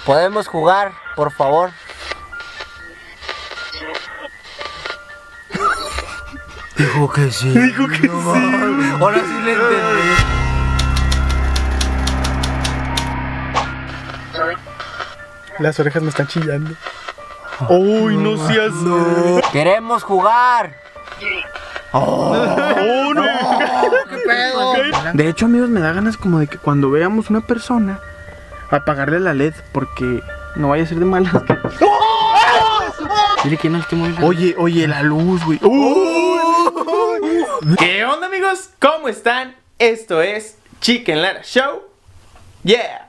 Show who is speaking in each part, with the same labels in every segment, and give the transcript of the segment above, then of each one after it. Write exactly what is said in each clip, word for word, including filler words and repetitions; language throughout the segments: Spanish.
Speaker 1: ¿Podemos jugar, por favor? Dijo que sí.
Speaker 2: Dijo que
Speaker 1: No,
Speaker 2: sí.
Speaker 1: Ahora sí le entendí.
Speaker 2: Las orejas me están chillando. Uy, no seas.
Speaker 1: No. Queremos jugar.
Speaker 2: Oh, no.
Speaker 1: ¿Qué pedo?
Speaker 2: De hecho, amigos, me da ganas como de que cuando veamos una persona apagarle la L E D, porque no vaya a ser de malas. Dile que no esté muy bien. Oye, oye, la luz, güey. ¿Qué onda, amigos? ¿Cómo están? Esto es Chicken Lara Show. Yeah.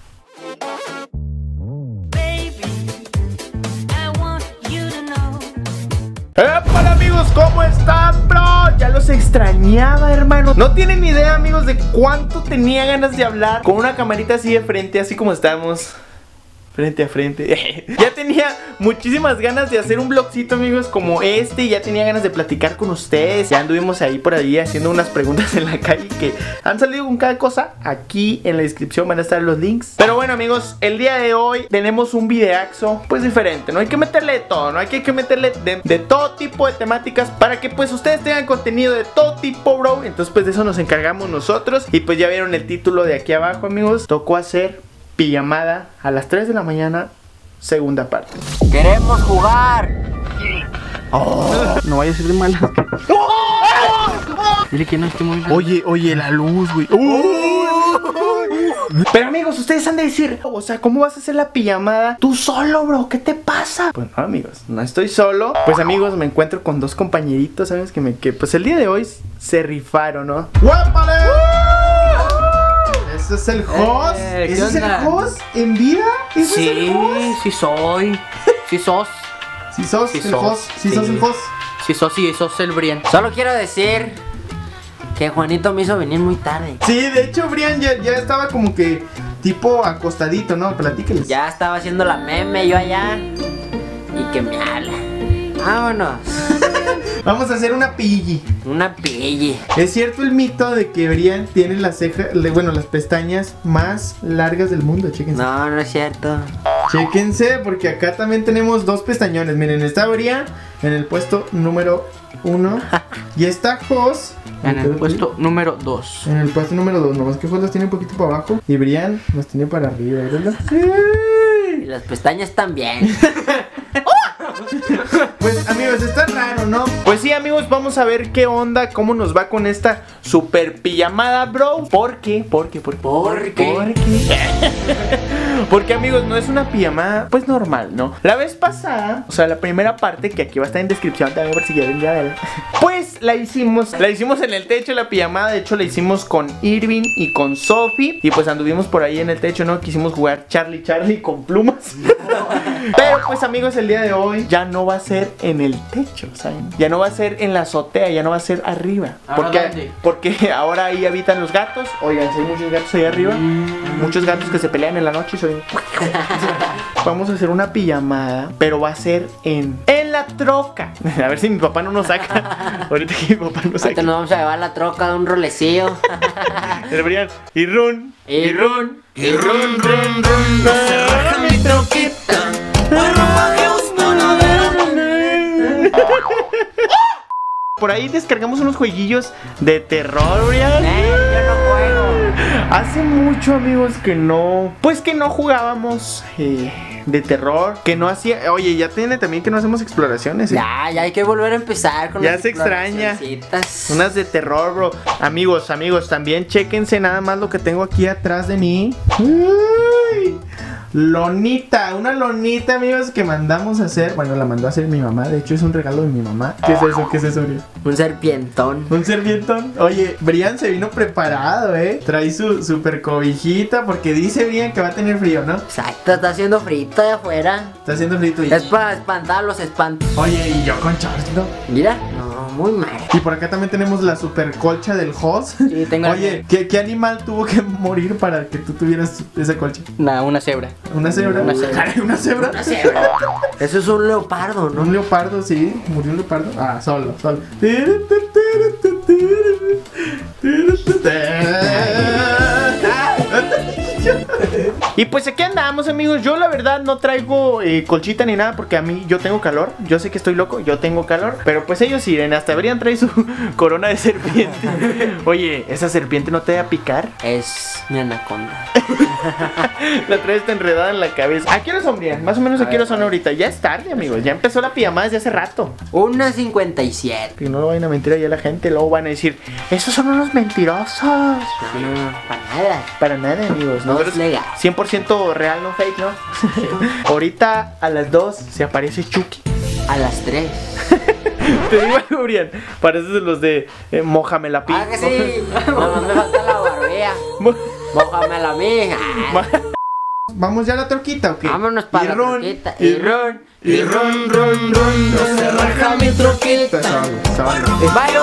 Speaker 2: Hola amigos, ¿cómo están, bro? Ya los extrañaba, hermano. No tienen ni idea, amigos, de cuánto tenía ganas de hablar con una camarita así de frente, así como estamos, frente a frente. Ya tenía muchísimas ganas de hacer un vlogcito, amigos, como este. Ya tenía ganas de platicar con ustedes. Ya anduvimos ahí por ahí haciendo unas preguntas en la calle que han salido con cada cosa. Aquí en la descripción van a estar los links. Pero bueno, amigos, el día de hoy tenemos un videaxo pues diferente. No hay que meterle de todo, no hay que, hay que meterle de, de todo tipo de temáticas para que pues ustedes tengan contenido de todo tipo, bro. Entonces pues de eso nos encargamos nosotros. Y pues ya vieron el título de aquí abajo, amigos. Tocó hacer pijamada a las tres de la mañana, segunda parte.
Speaker 1: Queremos jugar.
Speaker 2: Oh, no vaya a ser de malas. Dile que no esté muy bien. Oye, oye, la luz, güey. Pero amigos, ustedes han de decir, o sea, ¿cómo vas a hacer la pijamada tú solo, bro? ¿Qué te pasa? Pues no, amigos, no estoy solo. Pues amigos, me encuentro con dos compañeritos, ¿sabes? Que me que pues el día de hoy se rifaron, ¿no? ¡Guápale! ¿Ese es el host?
Speaker 1: Eh, ¿qué
Speaker 2: ¿Ese es el
Speaker 1: onda?
Speaker 2: host en vida? ¿Ese
Speaker 1: Sí,
Speaker 2: es el host?
Speaker 1: sí soy. Sí sos.
Speaker 2: Si sos
Speaker 1: Sí
Speaker 2: el
Speaker 1: sos,
Speaker 2: host, si
Speaker 1: sí.
Speaker 2: sos el host.
Speaker 1: Sí sos, sí sos el Brian. Solo quiero decir que Juanito me hizo venir muy tarde.
Speaker 2: Sí, de hecho, Brian ya, ya estaba como que tipo acostadito, ¿no? Platíqueles.
Speaker 1: Ya estaba haciendo la meme yo allá. Y que me habla. Vámonos.
Speaker 2: Vamos a hacer una pilli.
Speaker 1: Una pille.
Speaker 2: ¿Es cierto el mito de que Brian tiene las cejas, le- bueno, las pestañas más largas del mundo? Chéquense.
Speaker 1: No, no es cierto.
Speaker 2: Chéquense, porque acá también tenemos dos pestañones. Miren, está Brian en el puesto número uno. Y está Jos
Speaker 3: En el puesto número dos.
Speaker 2: En el puesto número dos. Nomás que Jos los tiene un poquito para abajo y Brian los tiene para arriba, ¿verdad?
Speaker 1: Y las pestañas también.
Speaker 2: Pues amigos, está raro, ¿no? Pues sí, amigos, vamos a ver qué onda, cómo nos va con esta super pijamada, bro. ¿Por qué? ¿Por qué? ¿Por qué?
Speaker 1: ¿Por qué?
Speaker 2: ¿Por qué? Porque, amigos, no es una pijamada pues normal, ¿no? La vez pasada, o sea, la primera parte, que aquí va a estar en descripción también por si quieren ya verla, pues la hicimos, la hicimos en el techo, la pijamada. De hecho la hicimos con Irving y con Sophie. Y pues anduvimos por ahí en el techo, ¿no? Quisimos jugar Charlie Charlie con plumas. Pero pues, amigos, el día de hoy ya no va a ser en el techo, ¿saben? Ya no va a ser en la azotea, ya no va a ser arriba.
Speaker 3: ¿Ahora
Speaker 2: Porque,
Speaker 3: dónde?
Speaker 2: porque ahora ahí habitan los gatos. Oigan, si hay muchos gatos ahí arriba. Muchos gatos que se pelean en la noche y soy... Vamos a hacer una pijamada, pero va a ser en, en la troca. A ver si mi papá no nos saca. Ahorita que mi papá nos
Speaker 1: Ahorita
Speaker 2: saca.
Speaker 1: nos vamos a llevar la troca de un rolecillo.
Speaker 2: El Brian, y run,
Speaker 1: Y run,
Speaker 2: y run, run, run. Se raja mi troquita. Por ahí descargamos unos jueguillos de terror, Brian.
Speaker 1: Eh, yo no juego.
Speaker 2: Hace mucho, amigos, que no, pues que no jugábamos eh, de terror, que no hacía, oye, ya tiene también que no hacemos exploraciones, ¿eh?
Speaker 1: Ya, ya hay que volver a empezar con
Speaker 2: Ya
Speaker 1: las
Speaker 2: se extraña.
Speaker 1: exploracioncitas.
Speaker 2: Unas de terror, bro. Amigos, amigos, también chéquense nada más lo que tengo aquí atrás de mí. Uy, lonita, una lonita, amigos, que mandamos a hacer. Bueno, la mandó a hacer mi mamá. De hecho, es un regalo de mi mamá. ¿Qué es eso? ¿Qué es eso, Brian?
Speaker 1: Un serpientón.
Speaker 2: Un servientón. Oye, Brian se vino preparado, ¿eh? Trae su super cobijita porque dice Brian que va a tener frío, ¿no?
Speaker 1: Exacto, está haciendo frito de afuera.
Speaker 2: Está haciendo frito y...
Speaker 1: Es para espantar los espantos.
Speaker 2: Oye, y yo con shorts, ¿no?
Speaker 1: Mira, no, muy mal.
Speaker 2: Y por acá también tenemos la super colcha del host.
Speaker 3: Sí, tengo
Speaker 2: Oye, ¿qué, ¿qué animal tuvo que morir para que tú tuvieras esa colcha?
Speaker 3: Nah, una cebra.
Speaker 2: ¿Una cebra?
Speaker 3: Una cebra.
Speaker 2: Caray, ¿una cebra?
Speaker 1: Una cebra. Eso es un leopardo, ¿no?
Speaker 2: Un leopardo, sí. ¿Murió un leopardo? Ah, solo, solo. Y pues aquí andamos, amigos. Yo la verdad no traigo eh, colchita ni nada porque a mí yo tengo calor. Yo sé que estoy loco, yo tengo calor. Pero pues ellos sí, hasta deberían traer su corona de serpiente. Oye, ¿esa serpiente no te va a picar?
Speaker 1: Es mi anaconda.
Speaker 2: La traes está enredada en la cabeza. ¿A qué hora son, Brian? Más o menos a qué hora son ahorita. Ya es tarde, amigos. Ya empezó la pijamada desde hace rato.
Speaker 1: Una cincuenta y siete.
Speaker 2: Que no lo vayan a mentir allá la gente. Luego van a decir, esos son unos mentirosos.
Speaker 1: No, no, no, para nada.
Speaker 2: Para nada, amigos.
Speaker 1: No
Speaker 2: Nosotros
Speaker 1: es legal.
Speaker 2: cien por ciento real, no fake, ¿no? Ahorita a las dos se aparece Chucky.
Speaker 1: A las tres.
Speaker 2: Te digo algo, Brian. Pareces de los de eh, Mójame la pija.
Speaker 1: Ah, que sí. No, me falta la barbilla. Mójame la mija.
Speaker 2: ¿Vamos ya a la troquita o qué?
Speaker 1: Vámonos para
Speaker 2: y
Speaker 1: la
Speaker 2: ron,
Speaker 1: troquita.
Speaker 2: Y
Speaker 1: Y
Speaker 2: ron, y ron, ron, ron. No se raja mi troquita. Solo, solo.
Speaker 1: Vaya,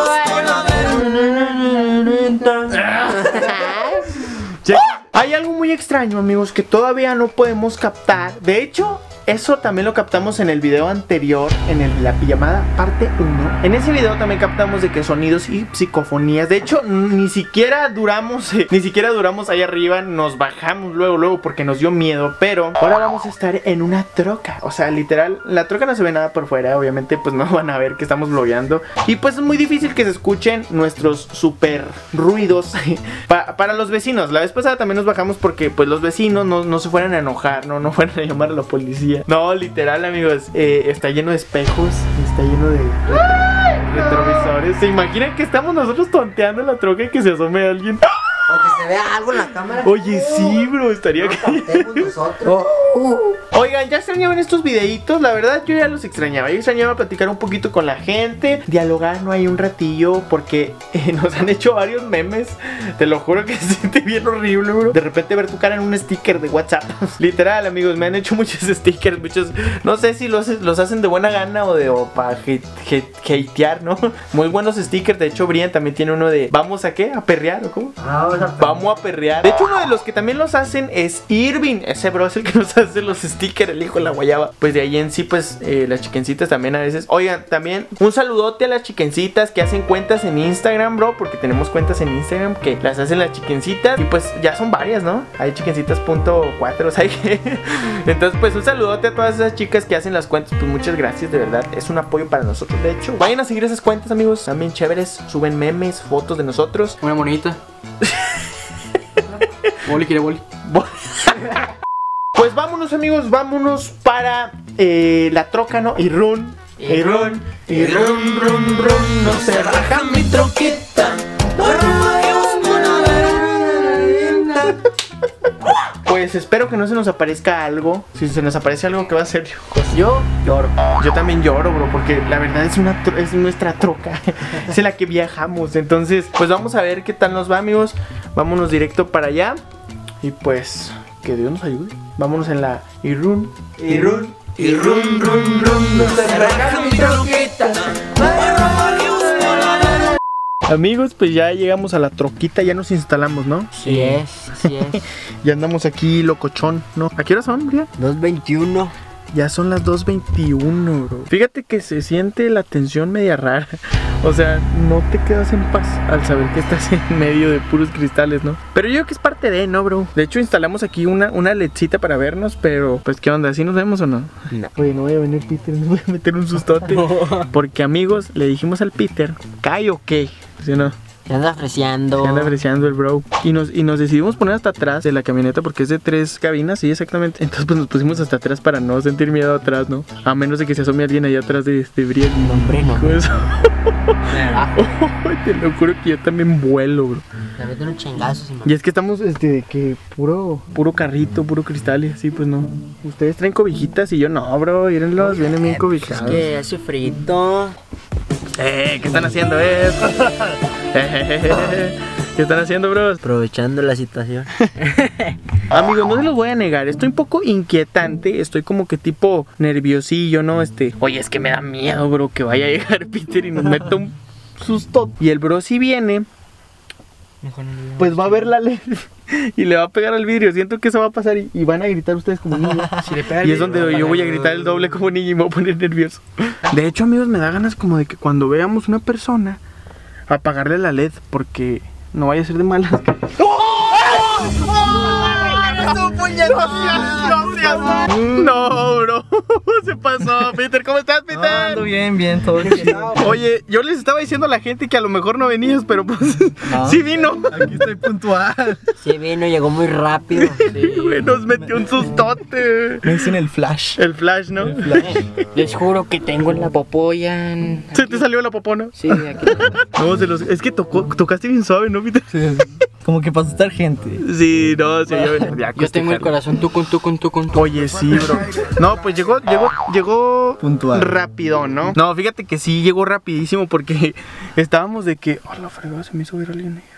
Speaker 2: Che, hay algo muy extraño, amigos, que todavía no podemos captar. De hecho, eso también lo captamos en el video anterior, en el, la pijamada parte uno. En ese video también captamos de que sonidos y psicofonías. De hecho, ni siquiera duramos, eh, ni siquiera duramos ahí arriba. Nos bajamos luego, luego porque nos dio miedo. Pero ahora vamos a estar en una troca. O sea, literal, la troca no se ve nada por fuera. Obviamente, pues no van a ver que estamos vlogueando. Y pues es muy difícil que se escuchen nuestros super ruidos pa para los vecinos. La vez pasada también nos bajamos porque pues los vecinos no, no se fueran a enojar, no, no fueran a llamar a la policía. No, literal, amigos, eh, está lleno de espejos, está lleno de retro retrovisores. ¿Se imaginan que estamos nosotros tonteando en la troca y que se asome alguien?
Speaker 1: o que se vea algo en la cámara.
Speaker 2: Oye, sí, bro, estaría que...
Speaker 1: nosotros.
Speaker 2: Oigan, ya extrañaban estos videitos. La verdad, yo ya los extrañaba. Yo extrañaba platicar un poquito con la gente, dialogar, no hay un ratillo, porque eh, nos han hecho varios memes. Te lo juro que se siente bien horrible, bro. De repente ver tu cara en un sticker de WhatsApp. Literal, amigos, me han hecho muchos stickers, muchos. No sé si los, los hacen de buena gana o de o para hate, hate, hatear, ¿no? Muy buenos stickers. De hecho, Brian también tiene uno de ¿vamos a qué? ¿A perrear o cómo? Vamos a perrear. De hecho, uno de los que también los hacen es Irving. Ese bro es el que nos hace los stickers, el hijo de la guayaba. Pues de ahí en sí, pues eh, las chiquencitas también a veces. Oigan, también un saludote a las chiquencitas que hacen cuentas en Instagram, bro. Porque tenemos cuentas en Instagram que las hacen las chiquencitas. Y pues ya son varias, ¿no? Hay chiquencitas punto cuatro, o sea que... Entonces, pues un saludote a todas esas chicas que hacen las cuentas. Pues muchas gracias, de verdad. Es un apoyo para nosotros. De hecho, vayan a seguir esas cuentas, amigos. También chéveres. Suben memes, fotos de nosotros.
Speaker 3: Una monita. Boli, quiere boli.
Speaker 2: Pues vámonos, amigos, vámonos para eh, la troca, ¿no? Y run, y run, y run, run, run. No se raja mi troquita. Pues espero que no se nos aparezca algo. Si se nos aparece algo, que va a ser?
Speaker 1: Yo lloro.
Speaker 2: Yo también lloro, bro, porque la verdad es una es nuestra troca. Es en la que viajamos. Entonces, pues vamos a ver qué tal nos va, amigos. Vámonos directo para allá. Y pues, que Dios nos ayude. Vámonos en la y run, y run, y run, run, run. No se raja mi troquita. Amigos, pues ya llegamos a la troquita, ya nos instalamos, ¿no?
Speaker 1: Sí es, así es.
Speaker 2: Ya andamos aquí locochón, ¿no? ¿A qué hora son, Brian?
Speaker 1: dos veintiuno.
Speaker 2: Ya son las dos veintiuno, bro. Fíjate que se siente la tensión media rara. O sea, no te quedas en paz al saber que estás en medio de puros cristales, ¿no? Pero yo creo que es parte de, ¿no, bro? De hecho, instalamos aquí una, una ledcita para vernos, pero pues, ¿qué onda? ¿Sí nos vemos o no?
Speaker 1: No.
Speaker 2: Oye, no voy a venir Peter, no voy a meter un sustote. Porque, amigos, le dijimos al Peter, ¿cae o qué? ¿Sí o no?
Speaker 1: Se anda apreciando.
Speaker 2: Se anda apreciando el bro. Y nos, y nos decidimos poner hasta atrás de la camioneta porque es de tres cabinas, sí, exactamente. Entonces pues nos pusimos hasta atrás para no sentir miedo atrás, ¿no? A menos de que se asome alguien ahí atrás de, de Brian.
Speaker 1: No, hombre, no.
Speaker 2: Eso. Oh, te lo juro que yo también vuelo, bro.
Speaker 1: Le meten un chingazo.
Speaker 2: Y es que estamos, este, de que puro, puro carrito, puro cristal y así, pues no. Ustedes traen cobijitas y yo no, bro. Mírenlos, vienen bien cobijados.
Speaker 1: Es que hace frito.
Speaker 2: Eh, ¿qué están haciendo, eh? ¿Qué están haciendo, bros?
Speaker 1: Aprovechando la situación.
Speaker 2: Amigos, no se los voy a negar, estoy un poco inquietante. Estoy como que tipo nerviosillo, ¿no? Este, oye, es que me da miedo, bro, que vaya a llegar Peter y nos meta un susto. Y el bro si viene, pues va a ver la led y le va a pegar al vidrio. Siento que eso va a pasar y, y van a gritar ustedes como niños.
Speaker 3: Si le pega
Speaker 2: Y es donde yo voy a gritar el doble como niño y me voy a poner nervioso. De hecho, amigos, me da ganas como de que cuando veamos una persona, apagarle la led, porque no vaya a ser de malas. pasó, puñetón? No seas, no, bro. Se pasó. Peter, ¿cómo estás, Peter?
Speaker 4: No, ando bien, bien, todo bien.
Speaker 2: Oye, yo les estaba diciendo a la gente que a lo mejor no venías, pero pues
Speaker 4: No.
Speaker 2: sí vino.
Speaker 4: Aquí estoy puntual.
Speaker 1: Sí vino, llegó muy rápido.
Speaker 2: Sí, güey, nos metió un sustote.
Speaker 4: Me dicen el flash.
Speaker 2: El flash, ¿no?
Speaker 3: Les juro que tengo en la popoya. en-
Speaker 2: Se te salió la popona.
Speaker 3: Sí, aquí.
Speaker 2: No, se los... es que tocó, tocaste bien suave, ¿no, Peter?
Speaker 4: Sí, como que para asustar gente.
Speaker 2: Sí, no, sí, yo, ya
Speaker 3: Yo tengo el corazón tú con tú con tú con tú.
Speaker 2: Oye, sí, bro. No, pues llegó, llegó, llegó
Speaker 4: Puntual.
Speaker 2: rápido, ¿no? No, fíjate que sí llegó rapidísimo porque estábamos de que, oh, la fregada, se me hizo ver alguien ayer.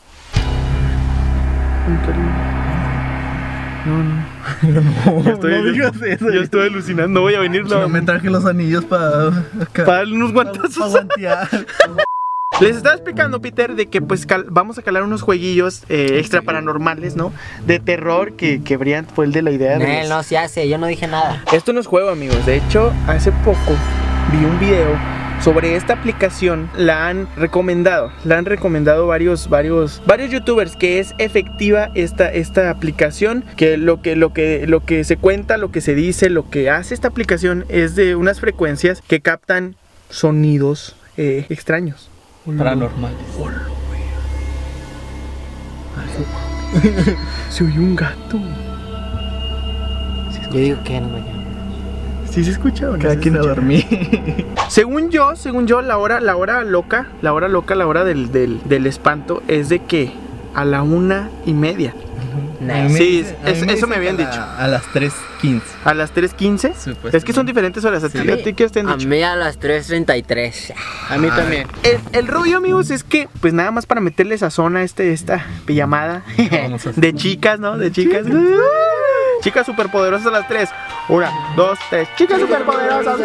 Speaker 2: Un cariño. No, no. Yo estoy,
Speaker 4: no digas eso.
Speaker 2: Yo estoy alucinando, no voy a venir,
Speaker 4: No,
Speaker 2: no.
Speaker 4: me traje los anillos para
Speaker 2: Para darle unos guantazos.
Speaker 4: para guantear.
Speaker 2: Les estaba explicando, Peter, de que pues cal- vamos a calar unos jueguillos eh, extra paranormales, ¿no? De terror que, que Brian fue el de la idea de
Speaker 1: Nel,
Speaker 2: los-
Speaker 1: no se hace, yo no dije nada.
Speaker 2: Esto no es juego, amigos. De hecho, hace poco vi un video sobre esta aplicación. La han recomendado. La han recomendado varios, varios, varios youtubers que es efectiva esta, esta aplicación. Que lo que, lo que, lo que se cuenta, lo que se dice, lo que hace esta aplicación es de unas frecuencias que captan sonidos eh, extraños.
Speaker 4: Paranormales.
Speaker 2: Se oyó un gato.
Speaker 1: Yo digo que no mañana.
Speaker 2: ¿Sí se escucha o no?
Speaker 4: Cada
Speaker 2: se
Speaker 4: quien a
Speaker 2: escucha?
Speaker 4: dormir.
Speaker 2: Según yo, según yo, la hora, la hora loca, la hora loca, la hora del, del, del espanto es de que a la una y media.
Speaker 4: A mí
Speaker 1: Nel.
Speaker 4: me
Speaker 2: Sí,
Speaker 4: dicen- a
Speaker 2: es-
Speaker 4: mí me
Speaker 2: eso me
Speaker 4: dicen
Speaker 2: habían
Speaker 4: que a
Speaker 2: dicho.
Speaker 4: la- A las tres quince.
Speaker 2: A las tres quince.
Speaker 4: Supuestamente.
Speaker 2: Es que son diferentes horas. ¿A ti,
Speaker 4: Sí.
Speaker 2: a ti qué te han
Speaker 1: A
Speaker 2: dicho?
Speaker 1: mí a las tres treinta y tres.
Speaker 3: A mí también.
Speaker 2: El, el rollo, amigos, es que, pues nada más para meterle sazón a este, esta pijamada
Speaker 4: Vamos a hacer.
Speaker 2: de chicas, ¿no? De chicas. Chicas superpoderosas a las tres. Una, dos, tres. Chicas superpoderosas.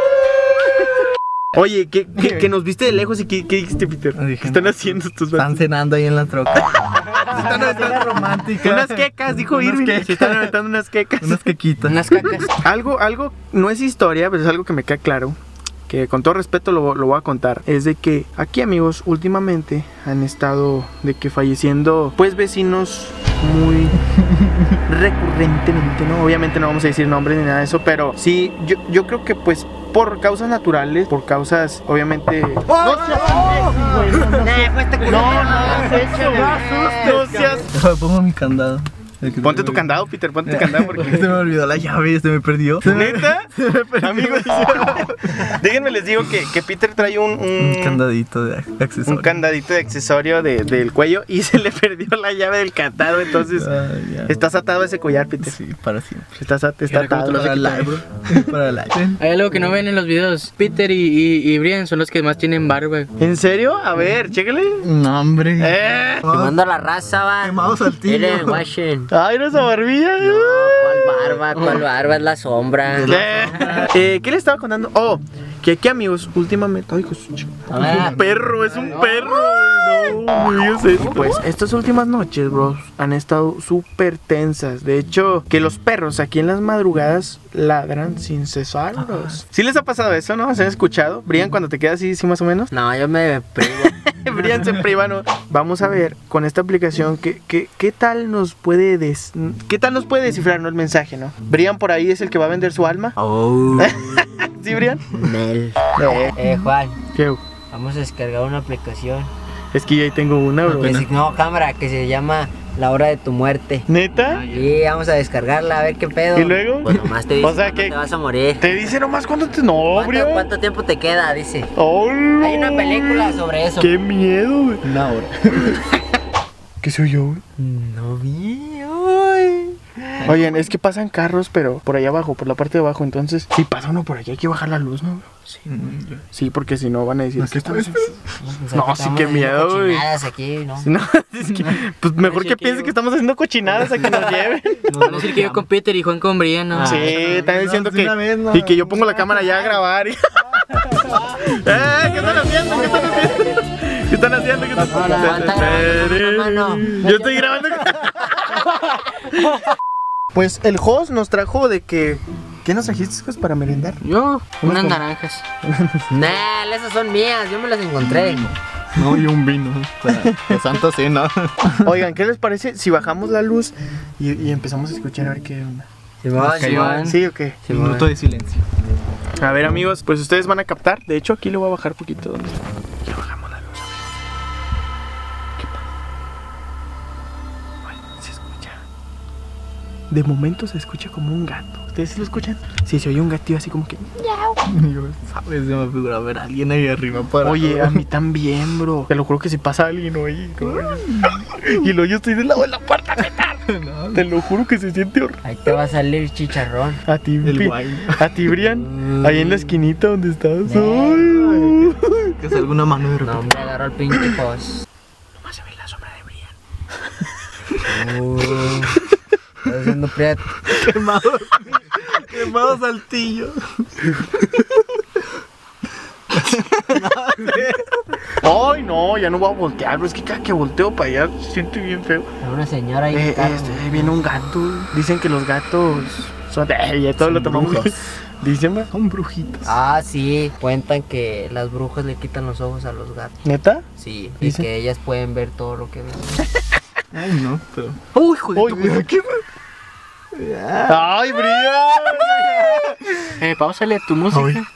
Speaker 2: Oye, que, que, que nos viste de lejos y ¿qué, qué dijiste, Peter?
Speaker 4: Dije,
Speaker 2: ¿Qué están
Speaker 4: no,
Speaker 2: haciendo estos
Speaker 4: Están
Speaker 2: vatos?
Speaker 4: cenando ahí en la troca.
Speaker 2: Están aventando
Speaker 4: romántica.
Speaker 2: unas quecas, dijo
Speaker 4: Unas
Speaker 2: Irving.
Speaker 4: quecas.
Speaker 2: Se están aventando unas quecas.
Speaker 4: Unas quequitas.
Speaker 3: Unas cacas.
Speaker 2: Algo, algo, no es historia, pero es algo que me queda claro. Que con todo respeto lo, lo voy a contar. Es de que aquí, amigos, últimamente han estado de que falleciendo, pues, vecinos muy recurrentemente, ¿no? Obviamente no vamos a decir nombres ni nada de eso, pero sí, yo, yo creo que pues por causas naturales, por causas, obviamente... ¡No seas imbécil, güey! No, no, no seas...
Speaker 4: Déjame pongo mi candado. El que
Speaker 2: Ponte
Speaker 4: se
Speaker 2: tu
Speaker 4: me-
Speaker 2: candado, Peter, ponte tu candado porque...
Speaker 4: Se me olvidó la llave, se me perdió. Se me-
Speaker 2: ¿Neta? Amigos, déjenme les digo que, que Peter trae un, un,
Speaker 4: Un candadito de accesorio.
Speaker 2: un candadito de accesorio de- del cuello y se le perdió la llave del candado, entonces
Speaker 4: Ay, ya.
Speaker 2: estás atado a ese collar, Peter.
Speaker 4: Sí, para siempre.
Speaker 2: Estás, at- está
Speaker 3: Mira cómo
Speaker 2: atado.
Speaker 3: te lo
Speaker 4: Para
Speaker 3: vas
Speaker 4: el
Speaker 3: a
Speaker 4: live,
Speaker 3: quitar.
Speaker 4: bro. Para el live.
Speaker 3: Hay algo que no ven en los videos. Peter y, y, y Brian son los que más tienen barba.
Speaker 2: ¿En serio? A ver, chécale.
Speaker 4: No, hombre.
Speaker 2: Eh.
Speaker 1: Quemando a la raza, va.
Speaker 4: Quemados al tiro.
Speaker 1: Miren, guachen.
Speaker 2: Ay, no esa barbilla.
Speaker 1: No, ¿cuál barba? ¿Cuál barba? Es la sombra.
Speaker 2: Eh. Eh, ¿Qué le estaba contando? Oh, que aquí, amigos, últimamente. Ay, Jesús.
Speaker 1: Ah.
Speaker 2: Es un perro, es un perro. No, me digas eso. Pues estas últimas noches, bros, han estado súper tensas. De hecho, que los perros aquí en las madrugadas ladran sin cesar, bros. ¿Sí les ha pasado eso, no? ¿Se han escuchado? Brian, cuando te quedas así, sí, más o menos.
Speaker 1: No, yo me privo.
Speaker 2: Brian se priva, ¿no? Vamos a ver con esta aplicación qué, qué, qué tal nos puede des, qué tal nos puede descifrar, ¿no? El mensaje, ¿no? Brian por ahí es el que va a vender su alma.
Speaker 1: Oh.
Speaker 2: ¿Sí, Brian?
Speaker 1: Nel.
Speaker 2: Eh,
Speaker 1: Eh, Juan,
Speaker 2: ¿qué?
Speaker 1: vamos a descargar una aplicación.
Speaker 2: Es que ya ahí tengo una, bro.
Speaker 1: Que se- no, cámara, que se llama La Hora de tu Muerte.
Speaker 2: ¿Neta?
Speaker 1: Y vamos a descargarla, a ver qué pedo.
Speaker 2: ¿Y luego?
Speaker 1: Pues nomás te dice
Speaker 2: O sea,
Speaker 1: cuándo
Speaker 2: que-
Speaker 1: te vas a morir.
Speaker 2: Te dice nomás cuánto te... No,
Speaker 1: ¿Cuánto,
Speaker 2: Brian.
Speaker 1: cuánto tiempo te queda? Dice.
Speaker 2: Oh,
Speaker 1: Hay una película sobre eso.
Speaker 2: Qué miedo, güey.
Speaker 4: Una hora.
Speaker 2: ¿Qué se oyó, güey?
Speaker 1: No vi. Ay.
Speaker 2: Oigan, es que pasan carros, pero por allá abajo, por la parte de abajo. Entonces, si pasa uno por allá, hay que bajar la luz, ¿no? Sí, porque si no van a decir
Speaker 4: No,
Speaker 2: que
Speaker 4: ¿qué
Speaker 2: estamos...
Speaker 4: pues?
Speaker 2: No,
Speaker 1: Estamos
Speaker 2: sí, qué
Speaker 1: haciendo
Speaker 2: miedo, güey.
Speaker 1: cochinadas aquí, ¿no?
Speaker 2: No, es que, pues mejor
Speaker 3: Sí,
Speaker 2: que
Speaker 3: que
Speaker 2: piensen
Speaker 3: yo-
Speaker 2: que estamos haciendo cochinadas a que nos lleven.
Speaker 3: Van a decir que yo con Peter y Juan con Brian, ¿no?
Speaker 2: Sí, están diciendo
Speaker 4: de
Speaker 2: que.
Speaker 4: una vez, no.
Speaker 2: Y que yo pongo la cámara ya a grabar. y- ¡Eh! ¿Qué están haciendo? ¿Qué están haciendo? ¿Qué están haciendo? ¿Qué están
Speaker 1: No, no, aguanta grabando con una mano.
Speaker 2: Yo estoy grabando. Pues el host nos trajo de que. ¿Qué nos trajiste pues, para merendar?
Speaker 3: Yo, unas naranjas.
Speaker 1: Nel, esas son mías, yo me las encontré.
Speaker 4: No, y un vino. O sea, de Santa Cena.
Speaker 2: Oigan, ¿qué les parece si bajamos la luz y, y empezamos a escuchar a ver qué onda?
Speaker 1: Simón, Simón.
Speaker 2: ¿Sí o qué?
Speaker 1: Simón.
Speaker 4: Minuto de silencio.
Speaker 2: A ver, amigos, pues ustedes van a captar. De hecho, aquí lo voy a bajar poquito. ¿Dónde está? Ya bajamos la luz. ¿Qué pasa? Ay, se escucha. De momento se escucha como un gato. ¿Ustedes sí lo escuchan? Sí, se oye un gatillo así como que...
Speaker 4: Y yo, ¿sabes? Se me figura ver a alguien ahí arriba para.
Speaker 2: Oye, a mí también, bro. Te lo juro que si pasa alguien, oye. No, y luego yo estoy del lado de la puerta, neta.
Speaker 4: No,
Speaker 2: Te lo juro que se siente horrible.
Speaker 1: Ahí te va a salir chicharrón.
Speaker 2: A ti,
Speaker 4: el
Speaker 2: Pi-
Speaker 4: guay.
Speaker 2: a ti, Brian. Ahí en la esquinita donde estás.
Speaker 1: Ay.
Speaker 2: Ay.
Speaker 4: Que salga una mano de
Speaker 1: No,
Speaker 4: repente.
Speaker 1: hombre, agarró el pinche post.
Speaker 2: Nomás se ve la sombra de Brian.
Speaker 1: Uh, Estás haciendo prieto.
Speaker 4: Quemado. Quemado saltillo.
Speaker 2: Ay, no, ya no voy a voltear, bro. Es que cada que volteo para allá siento bien feo.
Speaker 1: Hay una señora ahí.
Speaker 2: Eh,
Speaker 1: en carro.
Speaker 2: este, ahí viene un gato. Dicen que los gatos son. Eh, ya todo
Speaker 4: Son
Speaker 2: lo tomamos.
Speaker 4: brujos.
Speaker 2: Dicen, ¿va?
Speaker 4: Son brujitos.
Speaker 1: Ah, sí. Cuentan que las brujas le quitan los ojos a los gatos.
Speaker 2: ¿Neta?
Speaker 1: Sí. Y
Speaker 2: Dicen.
Speaker 1: que ellas pueden ver todo lo que ven.
Speaker 4: Ay, no, pero.
Speaker 1: Uy, hijo de
Speaker 2: Uy,
Speaker 1: tu-
Speaker 2: güey, ¿qué ¡Ay, Brian!
Speaker 3: Eh, pausale a tu música.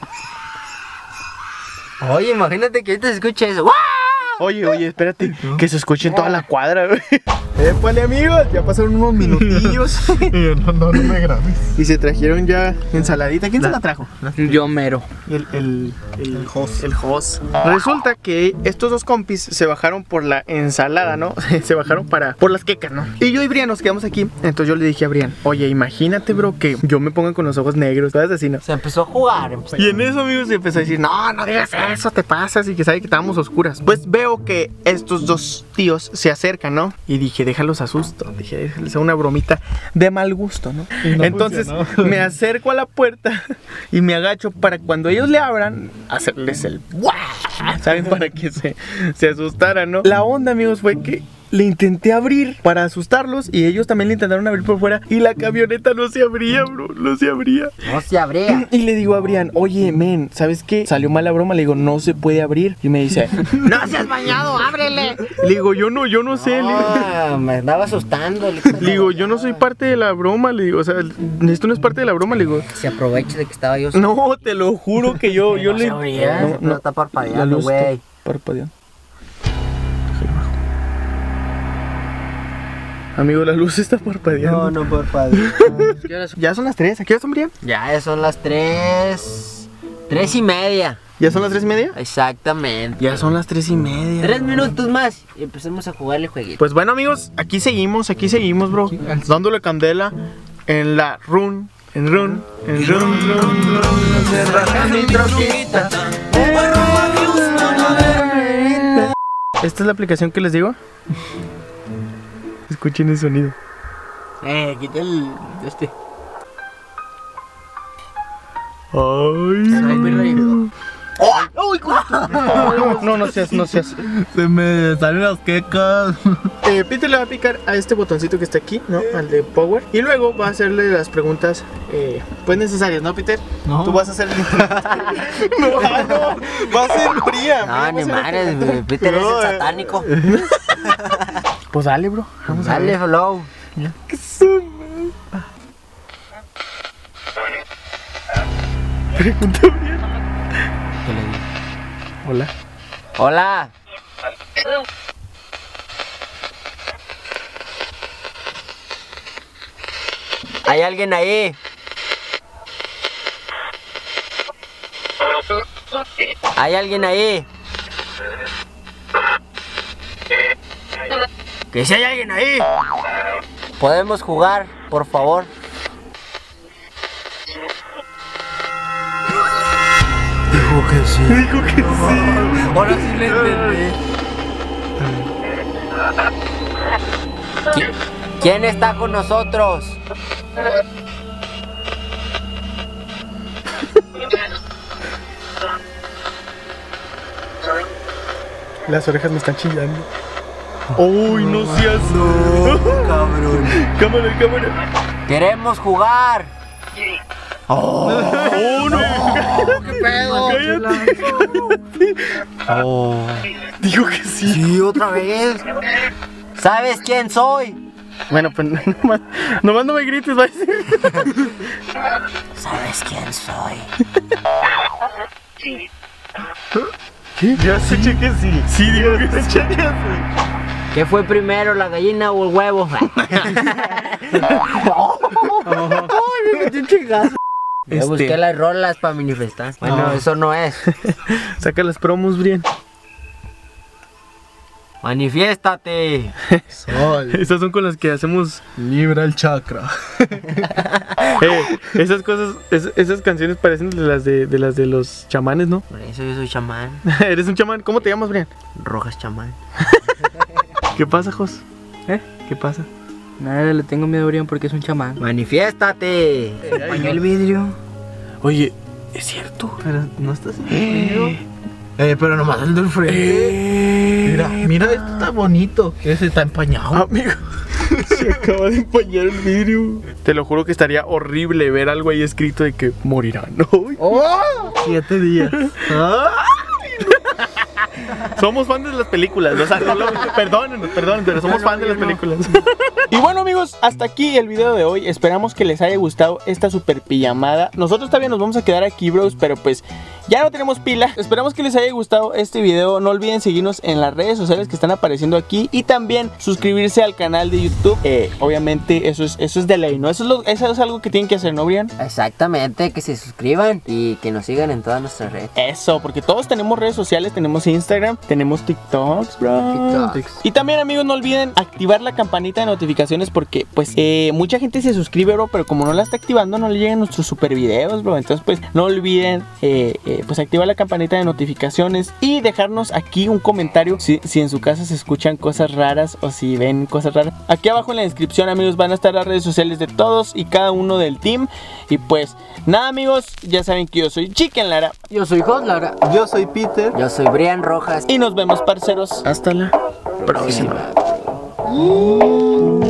Speaker 1: Oye, imagínate que ahorita se escuche eso. ¡Guau!
Speaker 2: Oye, oye, espérate. Que se escuche en toda la cuadra, güey.
Speaker 4: Épale, amigos, ya pasaron unos minutillos. no, no, no me grabes.
Speaker 2: Y se trajeron ya ensaladita. ¿Quién se la trajo?
Speaker 3: Yo mero.
Speaker 2: El, el, el,
Speaker 4: El host.
Speaker 2: el host. Resulta que estos dos compis se bajaron por la ensalada, ¿no? Se bajaron para por las quecas, ¿no? Y yo y Brian nos quedamos aquí. Entonces yo le dije a Brian, oye, imagínate, bro, que yo me ponga con los ojos negros. ¿Sabes así, no?
Speaker 1: Se empezó a jugar. empezó-
Speaker 2: Y en eso, amigos, se empezó a decir, no, no digas eso, te pasas. Y que sabe que estábamos oscuras. Pues veo que estos dos tíos se acercan, ¿no? Y dije, déjalos asusto. Dije, déjales a una bromita de mal gusto, ¿no?
Speaker 4: no
Speaker 2: Entonces
Speaker 4: funcionó.
Speaker 2: me acerco a la puerta y me agacho para cuando ellos le abran, hacerles el ¡guau! ¿Saben? Para que se, se asustaran, ¿no? La onda, amigos, fue que le intenté abrir para asustarlos y ellos también le intentaron abrir por fuera y la camioneta no se abría, bro, no se abría.
Speaker 1: No se abría.
Speaker 2: Y le digo a Brian, oye, men, ¿sabes qué? Salió mal la broma, le digo, no se puede abrir. Y me dice, no seas bañado, ábrele. Le digo, yo no, yo no sé. Le digo,
Speaker 1: Ah, me andaba asustando. le hijo de
Speaker 2: le digo,
Speaker 1: la
Speaker 2: yo no soy
Speaker 1: chingada.
Speaker 2: parte de la broma, le digo, o sea, esto no es parte de la broma, le digo.
Speaker 1: Se aprovecha de que estaba yo.
Speaker 2: No, te lo juro que yo, yo
Speaker 1: No
Speaker 2: le...
Speaker 1: se abría,
Speaker 2: No,
Speaker 1: no está
Speaker 2: la
Speaker 1: parpadeando,
Speaker 2: luz
Speaker 1: güey.
Speaker 2: está parpadeando. Amigo, la luz está parpadeando.
Speaker 1: no parpadea.
Speaker 2: Ya son las tres, ¿a qué hora son, Brian?
Speaker 1: Ya son las tres. Tres y media.
Speaker 2: ¿Ya son las tres y media?
Speaker 1: Exactamente.
Speaker 2: Ya son las tres y media.
Speaker 1: Tres minutos más y empecemos a jugar el jueguito.
Speaker 2: Pues bueno, amigos, aquí seguimos, aquí seguimos, bro. Dándole candela en la run, en run, en run, run, run. Se raja mi troquita. Esta es la aplicación que les digo. Escuchen el sonido.
Speaker 3: Eh, quita el. Este.
Speaker 2: Ay. No, no seas, no seas.
Speaker 4: Se me salen las quecas.
Speaker 2: Eh, Peter le va a picar a este botoncito que está aquí, ¿no? Al de Power. Y luego va a hacerle las preguntas, eh, pues necesarias, ¿no, Peter?
Speaker 4: No.
Speaker 2: Tú vas a hacer el No, ah, no. Va a ser fría.
Speaker 1: No, ni madres, güey. Peter es
Speaker 2: No,
Speaker 1: el
Speaker 2: eh.
Speaker 1: satánico.
Speaker 2: Pues dale, bro. Vamos a
Speaker 1: Dale,
Speaker 2: ver.
Speaker 1: flow.
Speaker 2: ¿Qué son? Pregunta bien.
Speaker 1: ¿Qué le digo?
Speaker 2: Hola.
Speaker 1: Hola. ¿Hay alguien ahí? ¿Hay alguien ahí? ¿Que si hay alguien ahí? ¿Podemos jugar, por favor? Dijo que sí.
Speaker 2: Dijo que sí.
Speaker 1: Ahora sí le entendí. ¿Qui- ¿Quién está con nosotros?
Speaker 2: Las orejas me están chillando. Uy, no seas.
Speaker 1: Cabrón.
Speaker 2: Cámara, cámara.
Speaker 1: Queremos jugar.
Speaker 2: Oh, no.
Speaker 1: ¿Qué pedo?
Speaker 2: Cállate.
Speaker 1: Oh.
Speaker 2: Digo que sí.
Speaker 1: Sí, otra vez. ¿Sabes quién soy?
Speaker 2: Bueno, pues nomás, nomás no me grites, va a decir.
Speaker 1: ¿Sabes quién soy?
Speaker 2: ¿Qué? Ya sé que sí. Sí, digo que sí.
Speaker 1: ¿Qué fue primero, la gallina o el huevo? Ay, me metí un chingazo. Yo
Speaker 2: Este.
Speaker 1: busqué las rolas para manifestar. Bueno,
Speaker 2: No.
Speaker 1: eso no es.
Speaker 2: Saca las promos, Brian.
Speaker 1: Manifiéstate.
Speaker 4: Sol.
Speaker 2: Estas son con las que hacemos.
Speaker 4: Libra el chakra.
Speaker 2: Eh, esas cosas, es- esas canciones parecen de las de, de las de los chamanes, ¿no?
Speaker 1: Por eso yo soy chamán.
Speaker 2: Eres un chamán. ¿Cómo te llamas, Brian?
Speaker 1: Rojas chamán.
Speaker 2: ¿Qué pasa, Jos?
Speaker 3: ¿Eh?
Speaker 2: ¿Qué pasa?
Speaker 3: Nada, le tengo miedo a Brian porque es un chamán.
Speaker 1: Manifiéstate.
Speaker 3: Apañó el vidrio.
Speaker 2: Oye, es cierto.
Speaker 4: Pero no estás Eh, pero nomás el del frente. Mira, mira, esto está bonito. Ese está empañado.
Speaker 2: Amigo, se acaba de empañar el vidrio. Te lo juro que estaría horrible ver algo ahí escrito de que morirán hoy.
Speaker 4: ¡Oh! Siete días. Ah.
Speaker 2: Somos fans de las películas, o sea, no lo, perdónenos, perdónenos, pero somos fans de las películas. Y bueno, amigos, hasta aquí el video de hoy. Esperamos que les haya gustado esta super pijamada. Nosotros todavía nos vamos a quedar aquí, bros, pero pues ya no tenemos pila. Esperamos que les haya gustado este video. No olviden seguirnos en las redes sociales que están apareciendo aquí y también suscribirse al canal de YouTube. Eh, obviamente eso es, eso es de ley, ¿no? Eso es, lo, eso es algo que tienen que hacer, ¿no, Brian?
Speaker 1: Exactamente, que se suscriban y que nos sigan en todas nuestras redes.
Speaker 2: Eso, porque todos tenemos redes sociales, tenemos Instagram, tenemos TikToks, bro.
Speaker 1: TikToks.
Speaker 2: Y también, amigos, no olviden activar la campanita de notificaciones porque, pues, eh, mucha gente se suscribe, bro, pero como no la está activando, no le llegan nuestros super videos, bro. Entonces, pues, no olviden, eh, eh, pues, activar la campanita de notificaciones y dejarnos aquí un comentario si, si en su casa se escuchan cosas raras o si ven cosas raras. Aquí abajo en la descripción, amigos, van a estar las redes sociales de todos y cada uno del team. Y pues, nada, amigos, ya saben que yo soy Chicken Lara
Speaker 1: Yo soy Jos Lara.
Speaker 4: Yo soy Peter.
Speaker 1: Yo soy Brian Rojas.
Speaker 2: y nos vemos, parceros. Hasta la próxima.
Speaker 1: próxima.